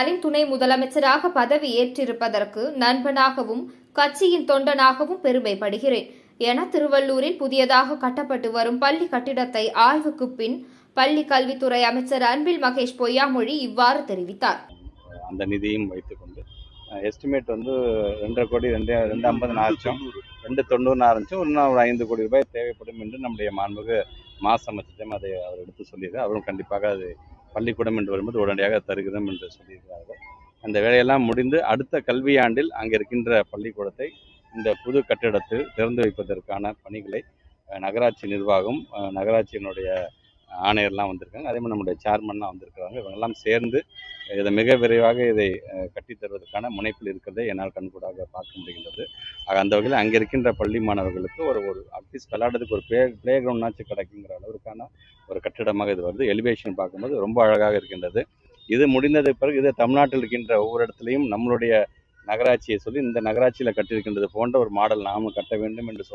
ஸ்டாலின் துணை முதலமைச்சராக பதவி ஏற்றிருப்பதற்கு நண்பனாகவும் கட்சியின் தொண்டனாகவும் பெருமைப்படுகிறேன் என திருவள்ளூரில் புதியதாக கட்டப்பட்டு வரும் பள்ளி கட்டிடத்தை ஆய்வுக்கு பின் பள்ளி கல்வித்துறை அமைச்சர் அன்பில் மகேஷ் பொய்யாமொழி இவ்வாறு தெரிவித்தார். அந்த நிதியும் வைத்துக்கொண்டு எஸ்டிமேட் வந்து 2.5 கோடி 250 ஆரம்பிச்சோம், 290 ஆரம்பிச்சோம். இன்னும் ஒரு 5 கோடி ரூபாய் தேவைப்படும் என்று நம்முடைய மாண்புமிகு மாசு அமைச்சரிடம் அதை அவர் எடுத்து சொல்லியிருக்கார். அவரும் கண்டிப்பாக அது பள்ளிக்கூடம் என்று வரும்போது உடனடியாக தருகிறோம் என்று சொல்லியிருக்கிறார்கள். அந்த வேலையெல்லாம் முடிந்து அடுத்த கல்வியாண்டில் அங்கே இருக்கின்ற பள்ளிக்கூடத்தை இந்த புது கட்டிடத்தில் திறந்து வைப்பதற்கான பணிகளை நகராட்சி நிர்வாகம், நகராட்சியினுடைய ஆணையர்லாம் வந்திருக்காங்க, அதே மாதிரி நம்முடைய சேர்மன்லாம் வந்திருக்கிறாங்க. இவங்கெல்லாம் சேர்ந்து இதை மிக விரைவாக இதை கட்டித் தருவதற்கான முனைப்பில் இருக்கிறதை என்னால் கண்கூடாக பார்க்க முடிகின்றது. அந்த வகையில் அங்கே இருக்கின்ற பள்ளி மாணவர்களுக்கு ஒரு அட்லீஸ்ட் விளையாடுறதுக்கு ஒரு பிளே கிரவுண்ட்னாச்சும் கிடைக்குங்கிற அளவுக்கான ஒரு கட்டிடமாக இது வருது. எலிவேஷன் பார்க்கும்போது ரொம்ப அழகாக இருக்கின்றது. இது முடிந்தது பிறகு இதை தமிழ்நாட்டில் இருக்கின்ற ஒவ்வொரு இடத்துலையும் நம்மளுடைய நகராட்சியை சொல்லி இந்த நகராட்சியில் கட்டியிருக்கின்றது போன்ற ஒரு மாடல் நாமும் கட்ட வேண்டும் என்று